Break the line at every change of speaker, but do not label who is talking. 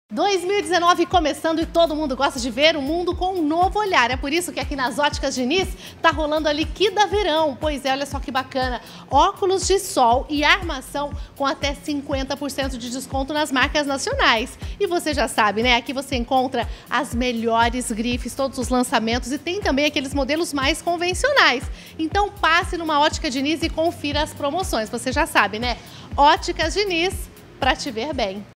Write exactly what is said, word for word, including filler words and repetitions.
dois mil e dezenove começando e todo mundo gosta de ver o mundo com um novo olhar. É por isso que aqui nas Óticas Diniz tá rolando a Liquida Verão. Pois é, olha só que bacana. Óculos de sol e armação com até cinquenta por cento de desconto nas marcas nacionais. E você já sabe, né? Aqui você encontra as melhores grifes, todos os lançamentos e tem também aqueles modelos mais convencionais. Então passe numa Ótica Diniz e confira as promoções. Você já sabe, né? Óticas Diniz, pra te ver bem.